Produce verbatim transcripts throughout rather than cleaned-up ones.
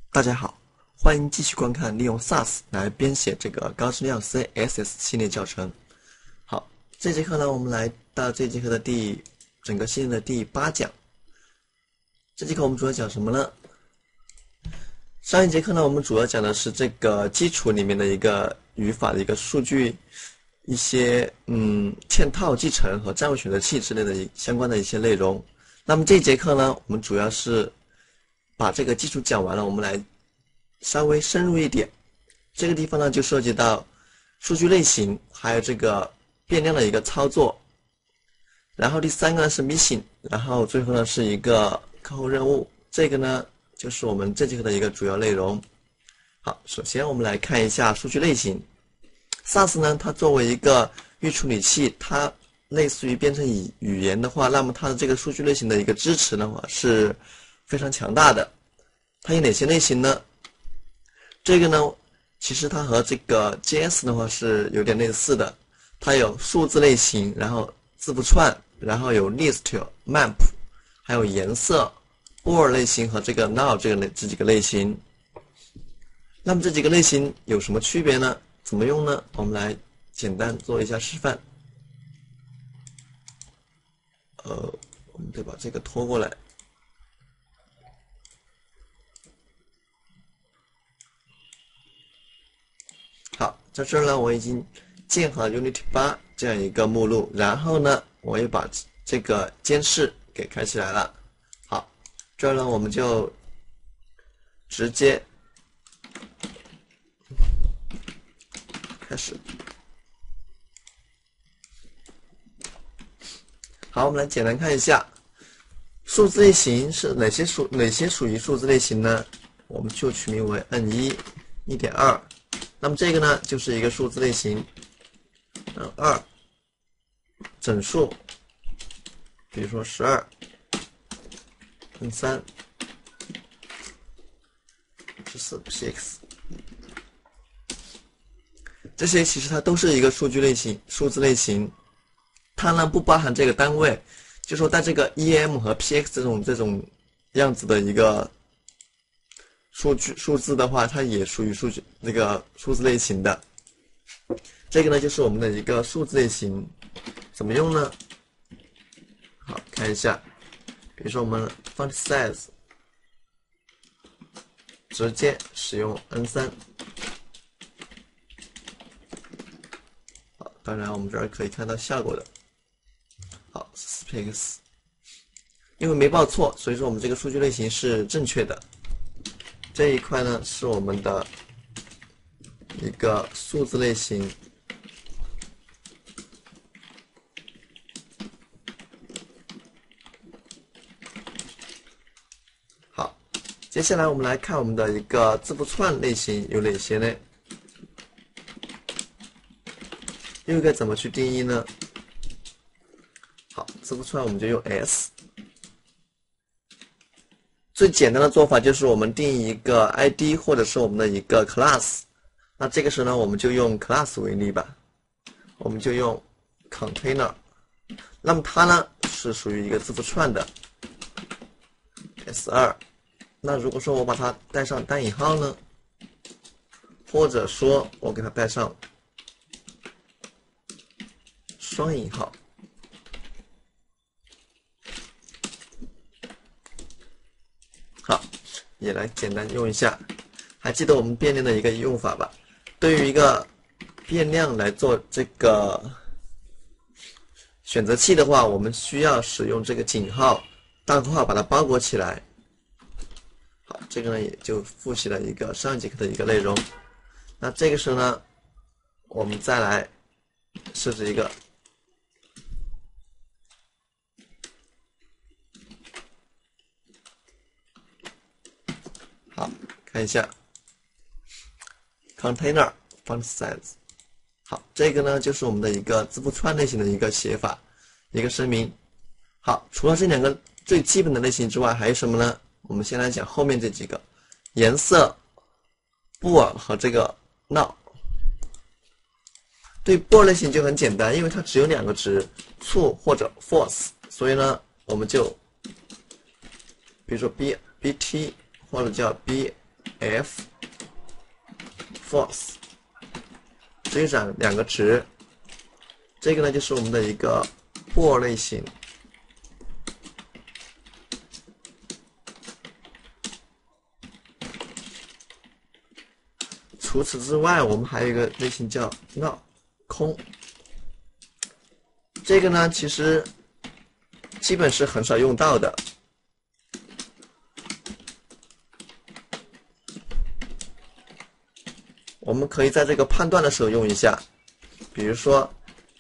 大家好，欢迎继续观看利用 S A S 来编写这个高质量 C S S 系列教程。好，这节课呢，我们来到这节课的第整个系列的第八讲。这节课我们主要讲什么呢？上一节课呢，我们主要讲的是这个基础里面的一个语法的一个数据，一些嗯嵌套继承和站位选择器之类的相关的一些内容。那么这节课呢，我们主要是把这个基础讲完了，我们来稍微深入一点。这个地方呢，就涉及到数据类型，还有这个变量的一个操作。然后第三个呢是 mission， 然后最后呢是一个客户任务。这个呢就是我们这节课的一个主要内容。好，首先我们来看一下数据类型。S A S 呢，它作为一个预处理器，它类似于编程语语言的话，那么它的这个数据类型的一个支持的话是非常强大的。它有哪些类型呢？这个呢，其实它和这个 J S 的话是有点类似的。它有数字类型，然后字符串，然后有 list、map， 还有颜色、bool 类型和这个 null 这个类这几个类型。那么这几个类型有什么区别呢？怎么用呢？我们来简单做一下示范。呃，我们得把这个拖过来。好，在这儿呢，我已经建好 Unity 八这样一个目录，然后呢，我又把这个监视给开起来了。好，这儿呢，我们就直接开始。好，我们来简单看一下数字类型是哪些属哪些属于数字类型呢？我们就取名为 N 一、一点二。那么这个呢，就是一个数字类型。N 二整数，比如说十二。N 三十四 P X。这些其实它都是一个数据类型、数字类型。它呢不包含这个单位，就说在这个 E M 和 P X 这种这种样子的一个数据数字的话，它也属于数据那个数字类型的。这个呢就是我们的一个数字类型，怎么用呢？好，看一下，比如说我们 font size 直接使用 N 三。好，当然我们这儿可以看到效果的。好 ，P X， 因为没报错，所以说我们这个数据类型是正确的。这一块呢是我们的一个数字类型。好，接下来我们来看我们的一个字符串类型有哪些呢？又该怎么去定义呢？好，字符串我们就用 S。最简单的做法就是我们定义一个 I D 或者是我们的一个 class。那这个时候呢，我们就用 class 为例吧，我们就用 container。那么它呢是属于一个字符串的 S 二。那如果说我把它带上单引号呢，或者说我给它带上双引号。好，也来简单用一下。还记得我们变量的一个用法吧？对于一个变量来做这个选择器的话，我们需要使用这个井号、大括号把它包裹起来。好，这个呢也就复习了一个上一节课的一个内容。那这个时候呢，我们再来设置一个好，看一下 container font size。好，这个呢就是我们的一个字符串类型的一个写法，一个声明。好，除了这两个最基本的类型之外，还有什么呢？我们先来讲后面这几个：颜色、bool 和这个 null。对 bool 类型就很简单，因为它只有两个值 ，true 或者 false， 所以呢，我们就比如说 b bt 或者叫 b f force， 这两两个值，这个呢就是我们的一个 for 类型。除此之外，我们还有一个类型叫 null 空，这个呢其实基本是很少用到的。我们可以在这个判断的时候用一下，比如说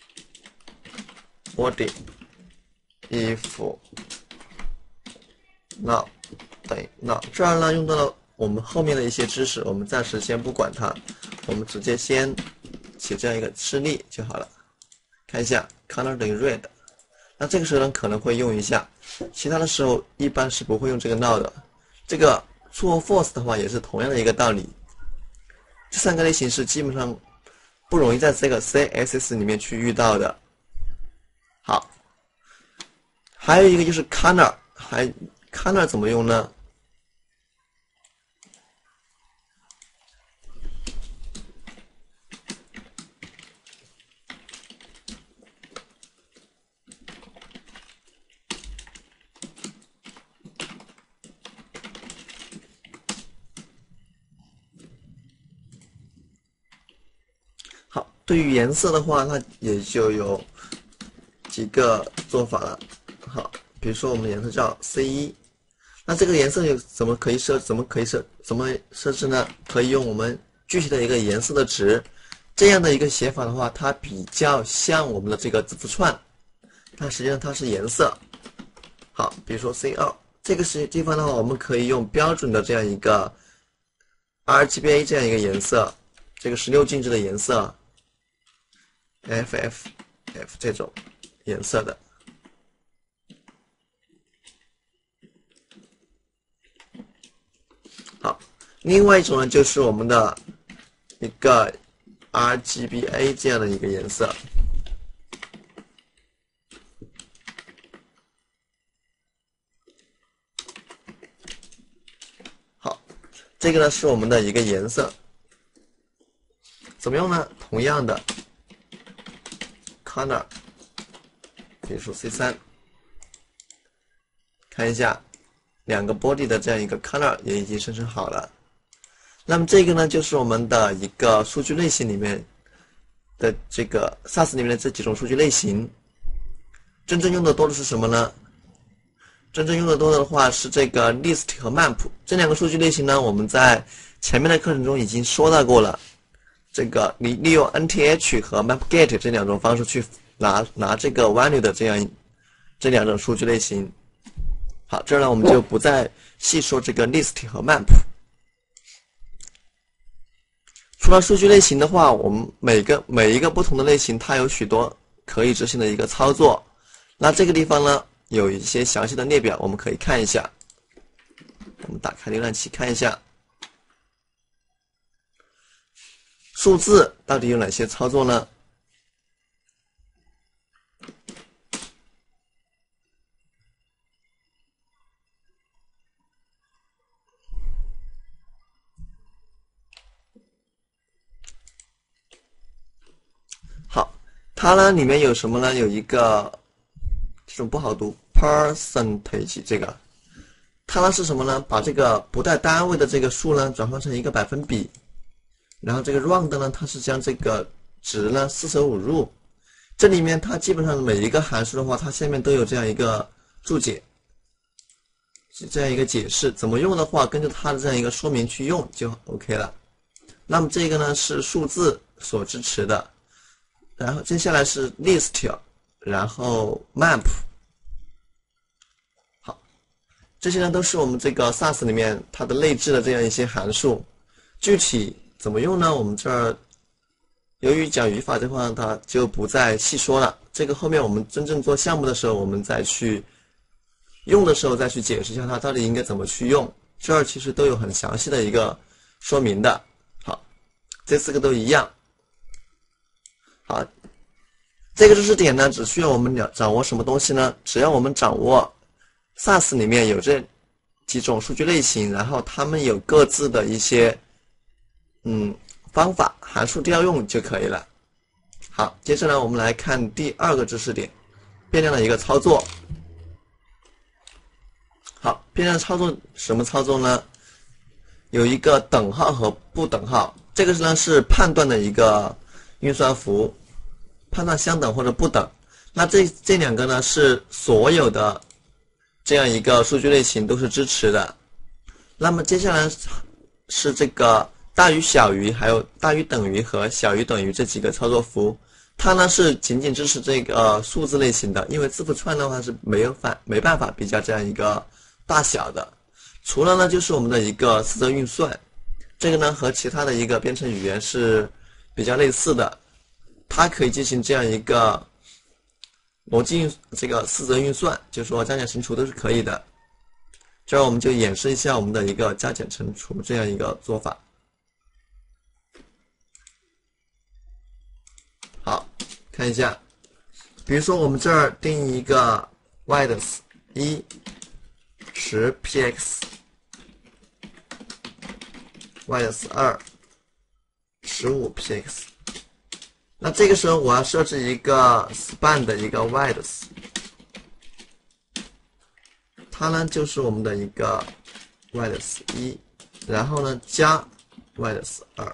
body if null 等于 null， 这样呢用到了我们后面的一些知识，我们暂时先不管它，我们直接先写这样一个示例就好了。看一下 color 等于 red， 那这个时候呢可能会用一下，其他的时候一般是不会用这个 null 的。这个 true false 的话也是同样的一个道理。这三个类型是基本上不容易在这个 C S S 里面去遇到的。好，还有一个就是 color， 还 color 怎么用呢？对于颜色的话，它也就有几个做法了。好，比如说我们颜色叫 C 一， 那这个颜色有怎么可以设？怎么可以设？怎么设置呢？可以用我们具体的一个颜色的值，这样的一个写法的话，它比较像我们的这个字符串，但实际上它是颜色。好，比如说 C 二 这个是地方的话，我们可以用标准的这样一个 R G B A 这样一个颜色，这个十六进制的颜色。F F F 这种颜色的，好，另外一种呢就是我们的一个 R G B A 这样的一个颜色，好，这个呢是我们的一个颜色，怎么用呢？同样的。color， 比如说 C 三， 看一下两个 body 的这样一个 color 也已经生成好了。那么这个呢，就是我们的一个数据类型里面的这个 S A S 里面的这几种数据类型。真正用的多的是什么呢？真正用的多的话是这个 list 和 map 这两个数据类型呢，我们在前面的课程中已经说到过了。这个你利用 N T H 和 mapget 这两种方式去拿拿这个 value 的这样这两种数据类型。好，这儿呢我们就不再细说这个 list 和 map。除了数据类型的话，我们每个每一个不同的类型，它有许多可以执行的一个操作。那这个地方呢有一些详细的列表，我们可以看一下。我们打开浏览器看一下。数字到底有哪些操作呢？好，它呢里面有什么呢？有一个这种不好读 percentage 这个，它呢是什么呢？把这个不带单位的这个数呢转换成一个百分比。然后这个 round 呢，它是将这个值呢四舍五入，这里面它基本上每一个函数的话，它下面都有这样一个注解，是这样一个解释。怎么用的话，根据它的这样一个说明去用就 OK 了。那么这个呢是数字所支持的，然后接下来是 list， 然后 map。好，这些呢都是我们这个 S A S 里面它的内置的这样一些函数，具体怎么用呢？我们这儿由于讲语法这块，它就不再细说了。这个后面我们真正做项目的时候，我们再去用的时候再去解释一下它到底应该怎么去用。这儿其实都有很详细的一个说明的。好，这四个都一样。好，这个知识点呢，只需要我们了掌握什么东西呢？只要我们掌握 S A S 里面有这几种数据类型，然后它们有各自的一些嗯方法，函数调用就可以了。好，接着呢，我们来看第二个知识点，变量的一个操作。好，变量操作什么操作呢？有一个等号和不等号，这个呢是判断的一个运算符，判断相等或者不等。那这这两个呢是所有的这样一个数据类型都是支持的。那么接下来是这个大于小于，还有大于等于和小于等于这几个操作符，它呢是仅仅支持这个数字类型的，因为字符串的话是没有法没办法比较这样一个大小的。除了呢就是我们的一个四则运算，这个呢和其他的一个编程语言是比较类似的，它可以进行这样一个逻辑运这个四则运算，就是说加减乘除都是可以的。这儿我们就演示一下我们的一个加减乘除这样一个做法。好，看一下，比如说我们这儿定义一个 y 的一 十 px， y 的二 十五 px。那这个时候我要设置一个 span 的一个 y 的，它呢就是我们的一个 y 的一，然后呢加 y 的二。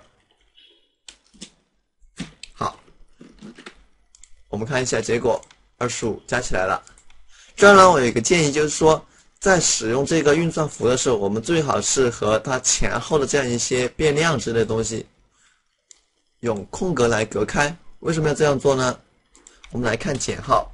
好，我们看一下结果，二十五加起来了。这儿呢我有一个建议，就是说在使用这个运算符的时候，我们最好是和它前后的这样一些变量之类的东西用空格来隔开。为什么要这样做呢？我们来看减号，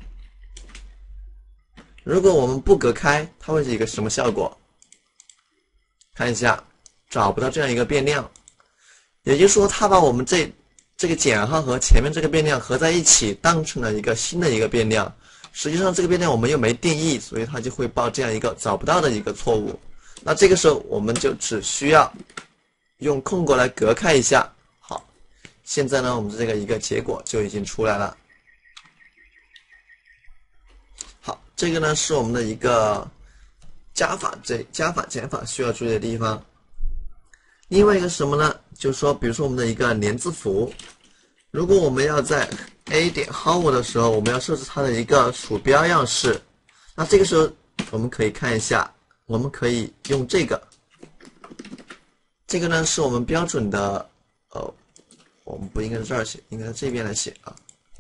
如果我们不隔开，它会是一个什么效果？看一下，找不到这样一个变量，也就是说它把我们这这个减号和前面这个变量合在一起，当成了一个新的一个变量。实际上这个变量我们又没定义，所以它就会报这样一个找不到的一个错误。那这个时候我们就只需要用空格来隔开一下。好，现在呢我们这个一个结果就已经出来了。好，这个呢是我们的一个加法这加法减法需要注意的地方。另外一个什么呢？就是说，比如说我们的一个连字符，如果我们要在 a 点 hover 的时候，我们要设置它的一个鼠标样式，那这个时候我们可以看一下，我们可以用这个，这个呢是我们标准的，呃，我们不应该在这儿写，应该在这边来写啊。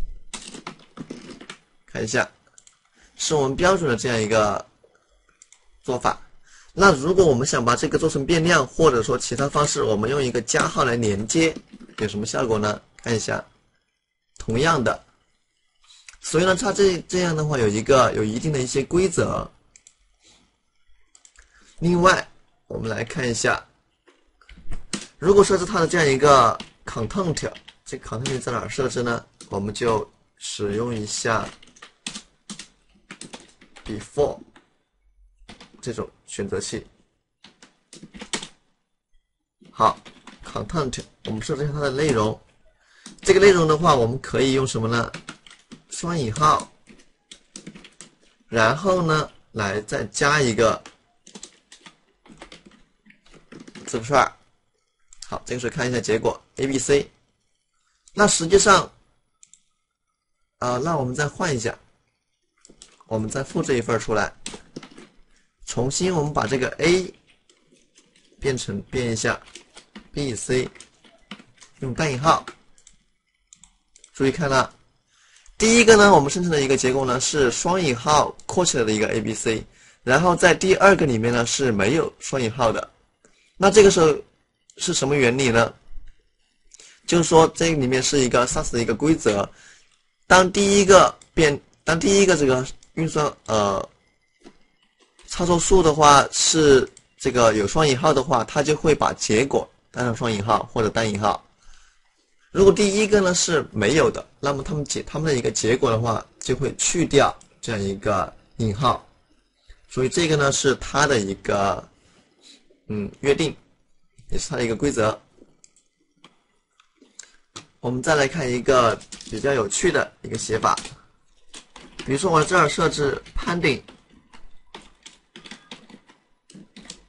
看一下，是我们标准的这样一个做法。那如果我们想把这个做成变量，或者说其他方式，我们用一个加号来连接，有什么效果呢？看一下，同样的，所以呢，它这这样的话有一个有一定的一些规则。另外，我们来看一下，如果设置它的这样一个 content， 这个 content 在哪儿设置呢？我们就使用一下 before 这种选择器。好 ，content 我们设置一下它的内容。这个内容的话，我们可以用什么呢？双引号，然后呢，来再加一个字符串。好，这个时候看一下结果 A B C。那实际上，啊、呃，那我们再换一下，我们再复制一份出来，重新我们把这个 A 变成变一下 B C， 用单引号。注意看了，第一个呢，我们生成的一个结果呢是双引号括起来的一个 A B C， 然后在第二个里面呢是没有双引号的。那这个时候是什么原理呢？就是说这里面是一个 S A S 的一个规则，当第一个变，当第一个这个运算呃操作数的话是这个有双引号的话，它就会把结果当成双引号或者单引号。如果第一个呢是没有的，那么它们结它们的一个结果的话，就会去掉这样一个引号，所以这个呢是它的一个嗯约定，也是它的一个规则。我们再来看一个比较有趣的一个写法，比如说我这儿设置 pending，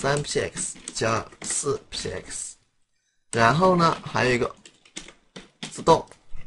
三 P X 加四 P X， 然后呢还有一个自动。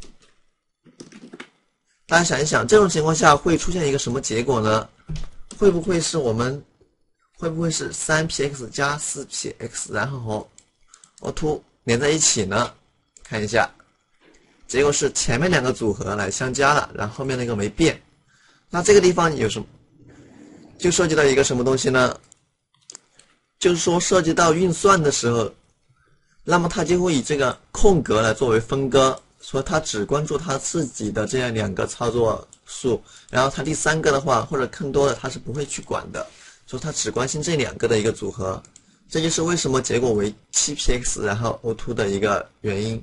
大家想一想，这种情况下会出现一个什么结果呢？会不会是我们会不会是三 P X 加四 P X， 然后和 O 二 连在一起呢？看一下，结果是前面两个组合来相加了，然后后面那个没变。那这个地方有什么？就涉及到一个什么东西呢？就是说涉及到运算的时候，那么它就会以这个空格来作为分割。说他只关注他自己的这样两个操作数，然后他第三个的话或者更多的他是不会去管的，说他只关心这两个的一个组合，这就是为什么结果为 七 P X 然后 O 二 的一个原因。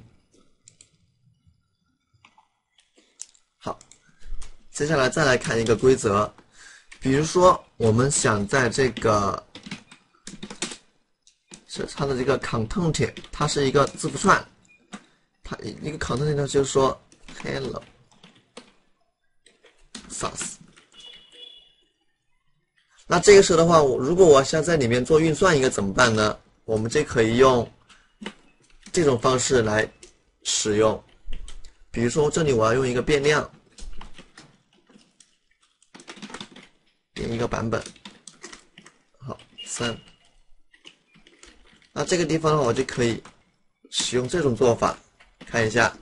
好，接下来再来看一个规则，比如说我们想在这个是它的这个 content 它是一个字符串。它一个 content 呢，就是说 hello Sass。那这个时候的话，我如果我想在里面做运算，应该怎么办呢？我们就可以用这种方式来使用。比如说这里我要用一个变量，编一个版本，好三。那这个地方的话，我就可以使用这种做法。看一下，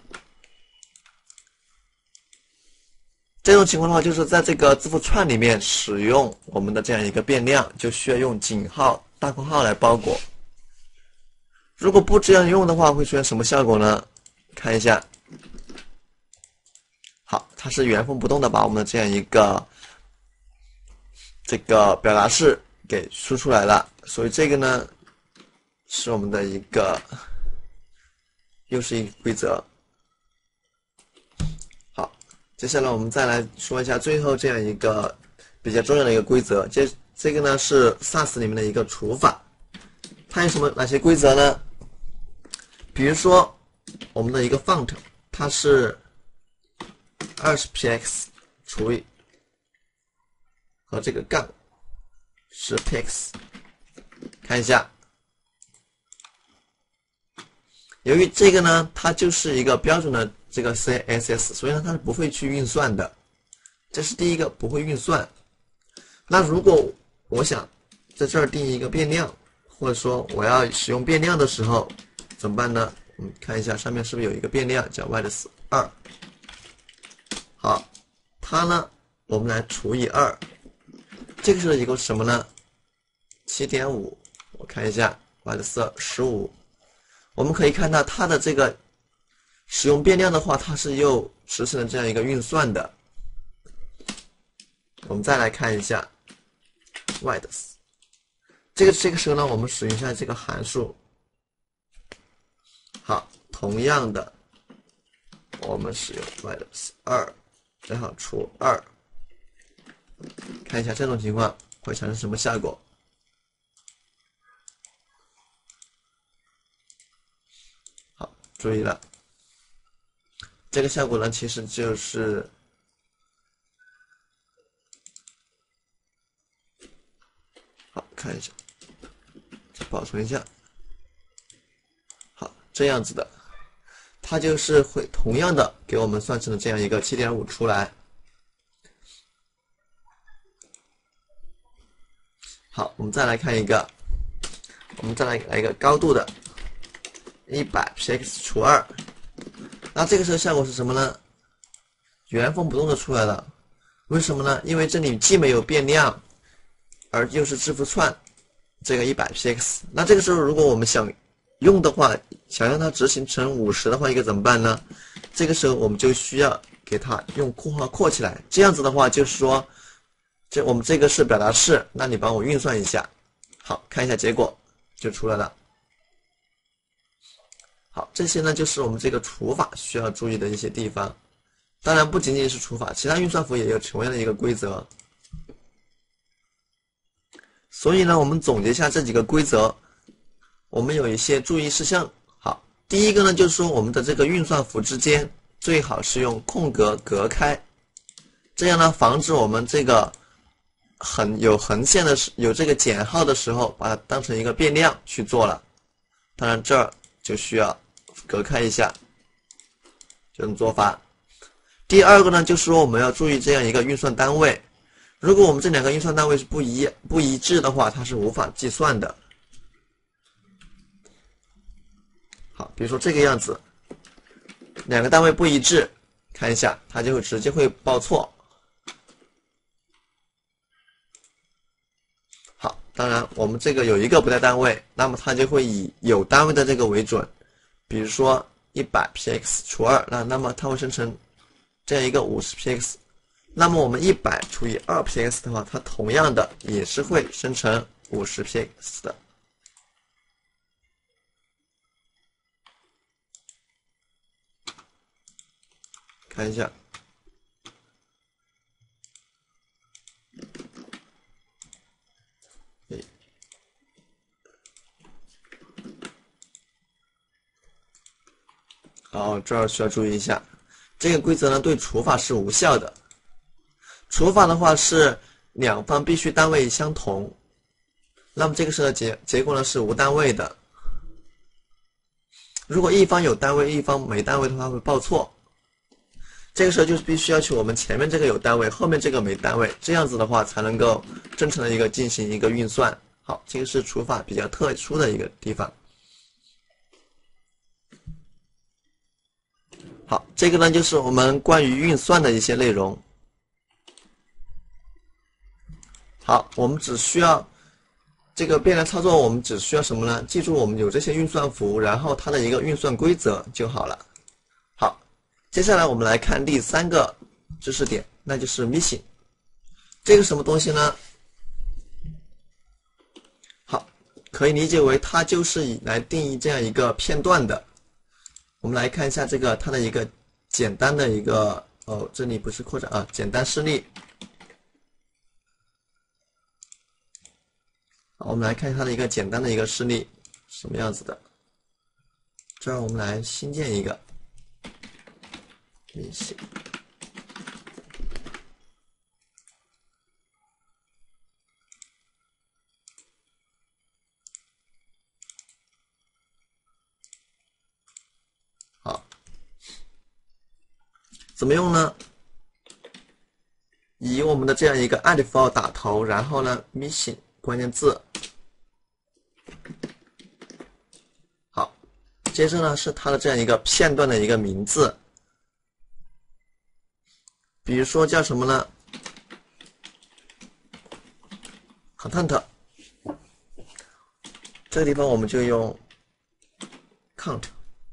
这种情况的话，就是在这个字符串里面使用我们的这样一个变量，就需要用井号、大括号来包裹。如果不这样用的话，会出现什么效果呢？看一下，好，它是原封不动的把我们的这样一个这个表达式给输出来了，所以这个呢是我们的一个。又是一个规则。好，接下来我们再来说一下最后这样一个比较重要的一个规则。这这个呢是 Sass 里面的一个除法，它有什么哪些规则呢？比如说我们的一个 font， 它是 二十 P X 除以和这个杠 十 P X， 看一下。由于这个呢，它就是一个标准的这个 C S S， 所以呢它是不会去运算的，这是第一个不会运算。那如果我想在这儿定义一个变量，或者说我要使用变量的时候怎么办呢？我们看一下上面是不是有一个变量叫 width 二。好，它呢我们来除以二，这个是一个什么呢？ 七点五， 我看一下 width 十五。我们可以看到它的这个使用变量的话，它是又实现了这样一个运算的。我们再来看一下 width， 这个这个时候呢，我们使用一下这个函数。好，同样的，我们使用 width 二，然后除二，看一下这种情况会产生什么效果。注意了，这个效果呢，其实就是好看一下，再保存一下，好，这样子的，它就是会同样的给我们算成了这样一个 七点五 出来。好，我们再来看一个，我们再来来一个高度的。一百 P X 除二，那这个时候效果是什么呢？原封不动的出来了。为什么呢？因为这里既没有变量，而又是字符串，这个一百 P X。那这个时候如果我们想用的话，想让它执行成五十的话，应该怎么办呢？这个时候我们就需要给它用括号括起来。这样子的话，就是说，这我们这个是表达式，那你帮我运算一下。好，看一下结果就出来了。好，这些呢就是我们这个除法需要注意的一些地方。当然不仅仅是除法，其他运算符也有同样的一个规则。所以呢，我们总结一下这几个规则，我们有一些注意事项。好，第一个呢就是说我们的这个运算符之间最好是用空格隔开，这样呢防止我们这个横有横线的时有这个减号的时候，把它当成一个变量去做了。当然这儿就需要隔开一下这种做法。第二个呢，就是说我们要注意这样一个运算单位，如果我们这两个运算单位是不一不一致的话，它是无法计算的。好，比如说这个样子，两个单位不一致，看一下，它就会直接会报错。好，当然我们这个有一个不在单位，那么它就会以有单位的这个为准。比如说一百 p x 除二，那那么它会生成这样一个五十 p x。那么我们一百除以二 p x 的话，它同样的也是会生成五十 p x 的。看一下，好，这儿需要注意一下，这个规则呢对除法是无效的。除法的话是两方必须单位相同，那么这个时候结结果呢是无单位的。如果一方有单位，一方没单位的话会报错。这个时候就是必须要求我们前面这个有单位，后面这个没单位，这样子的话才能够正常的一个进行一个运算。好，这个是除法比较特殊的一个地方。好，这个呢就是我们关于运算的一些内容。好，我们只需要这个变量操作，我们只需要什么呢？记住我们有这些运算符，然后它的一个运算规则就好了。好，接下来我们来看第三个知识点，那就是 missing。这个什么东西呢？好，可以理解为它就是以来定义这样一个片段的。我们来看一下这个它的一个简单的一个哦，这里不是扩展啊，简单示例。好，我们来看它的一个简单的一个示例，什么样子的？这儿我们来新建一个明星。好，怎么用呢？以我们的这样一个 alif 打头，然后呢 missing 关键字。好，接着呢是它的这样一个片段的一个名字，比如说叫什么呢 ？content。这个地方我们就用 count。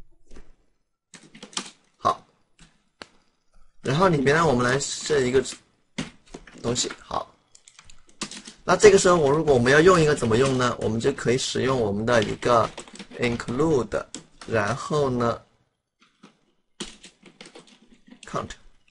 好，然后里面呢我们来设一个东西。好，那这个时候我如果我们要用一个怎么用呢？我们就可以使用我们的一个 include， 然后呢 count。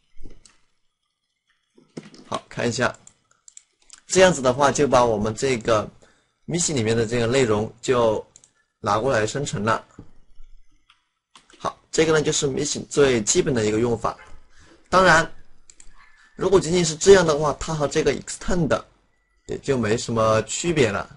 好，看一下，这样子的话就把我们这个 missing 里面的这个内容就拿过来生成了。好，这个呢就是 missing 最基本的一个用法。当然，如果仅仅是这样的话，它和这个 extend 也就没什么区别了。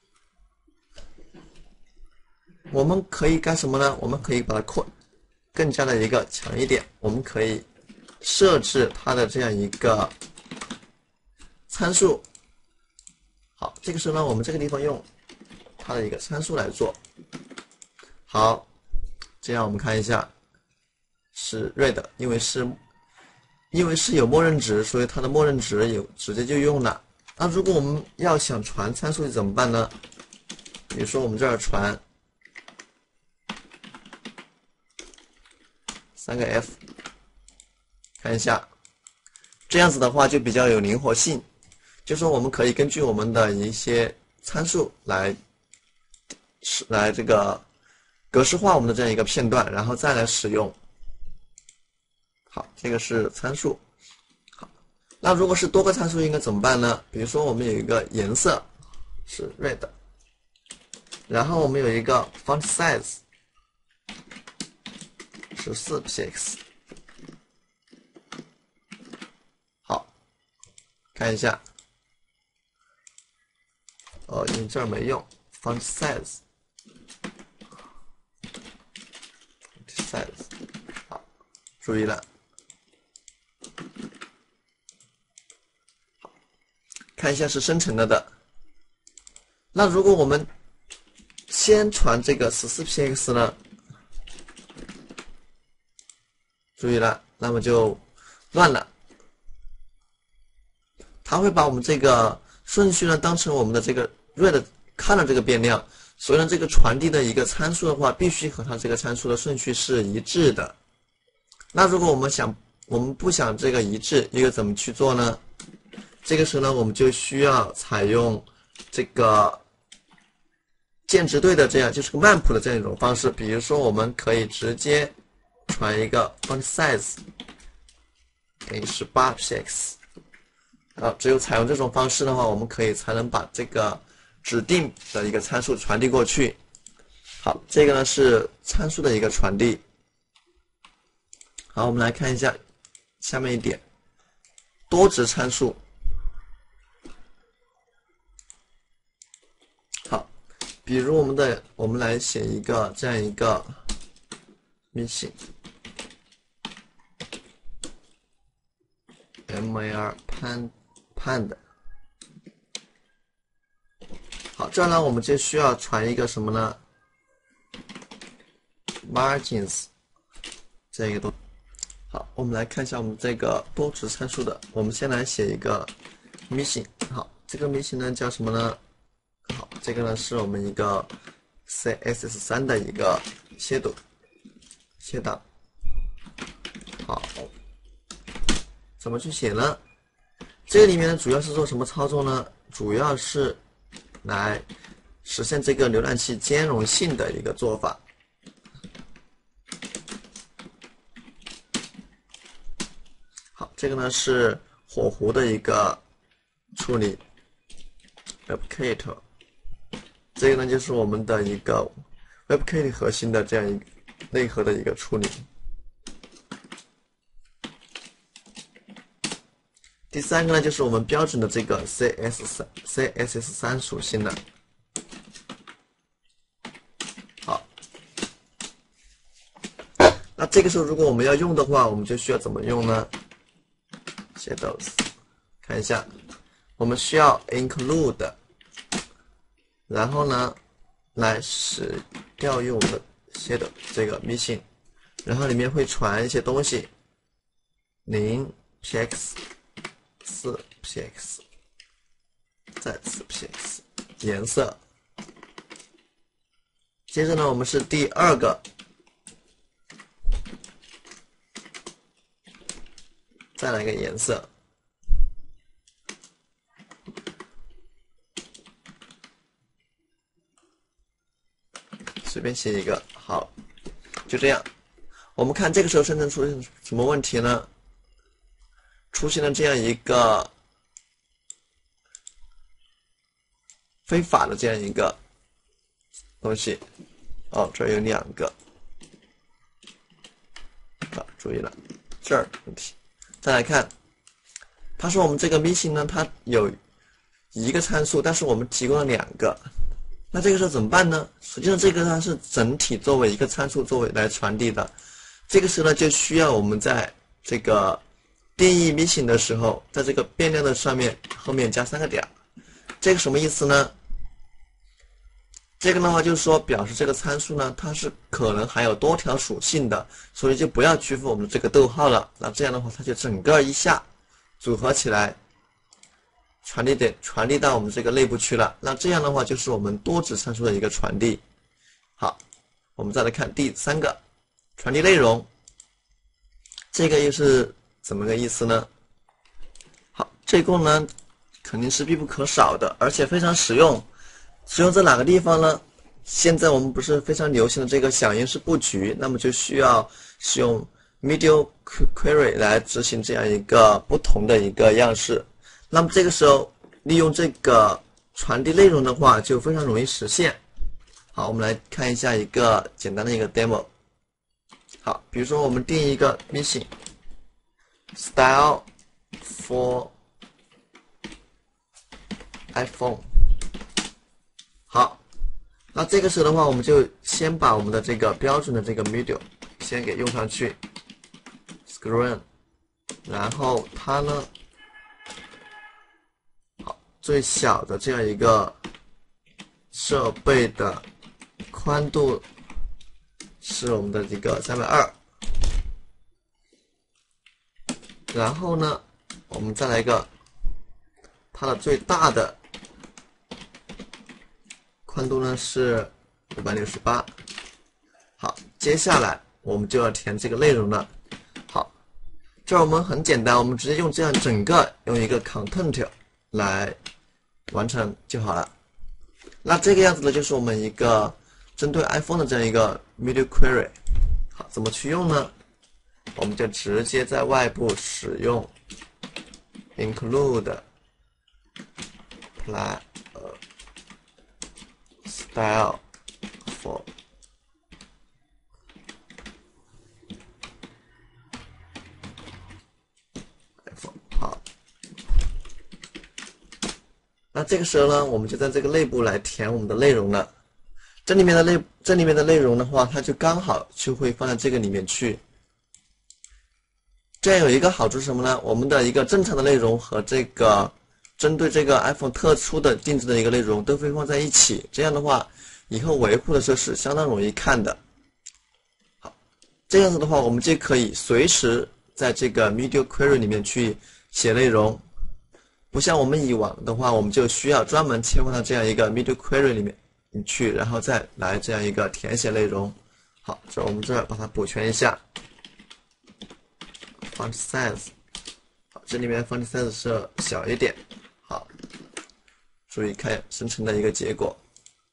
我们可以干什么呢？我们可以把它扩更加的一个强一点，我们可以设置它的这样一个参数。好，这个时候呢，我们这个地方用它的一个参数来做。好，这样我们看一下是 read， 因为是因为是有默认值，所以它的默认值有直接就用了。那如果我们要想传参数怎么办呢？比如说我们这儿传三个 f， 看一下，这样子的话就比较有灵活性，就说我们可以根据我们的一些参数来来这个格式化我们的这样一个片段，然后再来使用。好，这个是参数。好，那如果是多个参数应该怎么办呢？比如说我们有一个颜色是 red， 然后我们有一个 font size 十四 p x。 好，看一下呃，因为这儿没用 ，font size size， 好，注意了，看一下是生成了的。那如果我们先传这个 十四 P X 呢？注意了，那么就乱了。它会把我们这个顺序呢当成我们的这个 read color 这个变量，所以呢这个传递的一个参数的话，必须和它这个参数的顺序是一致的。那如果我们想我们不想这个一致，应该怎么去做呢？这个时候呢，我们就需要采用这个键值对的这样，就是个慢谱的这样一种方式。比如说，我们可以直接传一个 font size 等于十八 P X。啊，只有采用这种方式的话，我们可以才能把这个指定的一个参数传递过去。好，这个呢是参数的一个传递。好，我们来看一下下面一点，多值参数。好，比如我们的，我们来写一个这样一个 missing mar pan pand。好，这样呢，我们就需要传一个什么呢 ？margins 这一个东。好，我们来看一下我们这个多值参数的。我们先来写一个 missing。好，这个 missing 呢叫什么呢？好，这个呢是我们一个 C S S 三 的一个切度切档。好，怎么去写呢？这个里面呢主要是做什么操作呢？主要是来实现这个浏览器兼容性的一个做法。好，这个呢是火狐的一个处理 WebKit， 这个呢就是我们的一个 WebKit 核心的这样一个内核的一个处理。第三个呢，就是我们标准的这个 C S 三 C S S 三 属性的。好，那这个时候如果我们要用的话，我们就需要怎么用呢 ？Shadows， 看一下，我们需要 include， 然后呢，来使调用我们的 shadow 这个 missing， 然后里面会传一些东西，零 P X。四 P X， 再次 P X， 颜色。接着呢，我们是第二个，再来一个颜色。随便写一个，好，就这样。我们看这个时候生成出现什么问题呢？出现了这样一个非法的这样一个东西，哦，这儿有两个，好，注意了，这儿问题。再来看，他说我们这个 missing 呢，它有一个参数，但是我们提供了两个，那这个时候怎么办呢？实际上这个它是整体作为一个参数作为来传递的，这个时候呢就需要我们在这个定义 missing 的时候，在这个变量的上面后面加三个点，这个什么意思呢？这个的话就是说表示这个参数呢，它是可能含有多条属性的，所以就不要区分我们的这个逗号了。那这样的话，它就整个一下组合起来，传递点传递到我们这个内部去了。那这样的话就是我们多值参数的一个传递。好，我们再来看第三个，传递内容，这个又是怎么个意思呢？好，这个功能肯定是必不可少的，而且非常实用。实用在哪个地方呢？现在我们不是非常流行的这个响应式布局，那么就需要使用 Media Query 来执行这样一个不同的一个样式。那么这个时候利用这个传递内容的话，就非常容易实现。好，我们来看一下一个简单的一个 demo。好，比如说我们定义一个 missing style for iPhone， 好，那这个时候的话，我们就先把我们的这个标准的这个 middle 先给用上去 ，screen， 然后它呢，好，最小的这样一个设备的宽度是我们的这个三百二，然后呢，我们再来一个它的最大的宽度呢是五百六十八。好，接下来我们就要填这个内容了。好，这儿我们很简单，我们直接用这样整个用一个 content 来完成就好了。那这个样子呢，就是我们一个针对 iPhone 的这样一个 media query。好，怎么去用呢？我们就直接在外部使用 include apply a style for iPhone。好，那这个时候呢，我们就在这个内部来填我们的内容了。这里面的内这里面的内容的话，它就刚好就会放在这个里面去。这样有一个好处是什么呢？我们的一个正常的内容和这个针对这个 iPhone 特殊的定制的一个内容都会放在一起，这样的话以后维护的时候是相当容易看的。好，这样子的话，我们就可以随时在这个 media query 里面去写内容，不像我们以往的话，我们就需要专门切换到这样一个 media query 里面去，然后再来这样一个填写内容。好，这我们这儿把它补全一下。font size， 好，这里面 font size 是小一点。好，注意看生成的一个结果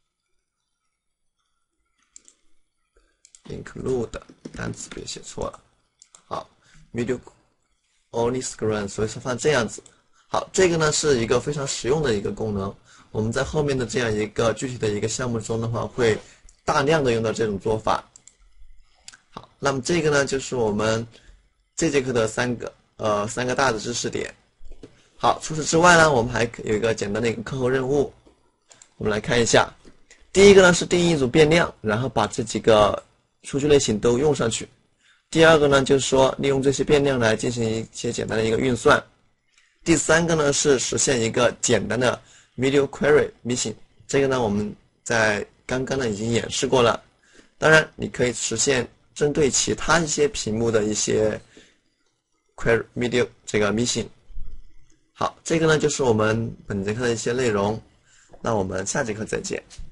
，include 单词别写错了。好 ，media only screen， 所以说放这样子。好，这个呢是一个非常实用的一个功能，我们在后面的这样一个具体的一个项目中的话，会大量的用到这种做法。好，那么这个呢就是我们这节课的三个呃三个大的知识点。好，除此之外呢，我们还有一个简单的一个课后任务，我们来看一下。第一个呢是定义一组变量，然后把这几个数据类型都用上去。第二个呢就是说利用这些变量来进行一些简单的一个运算。第三个呢是实现一个简单的 media query mission， 这个呢我们在刚刚呢已经演示过了。当然，你可以实现针对其他一些屏幕的一些 query media 这个 mission。好，这个呢就是我们本节课的一些内容，那我们下节课再见。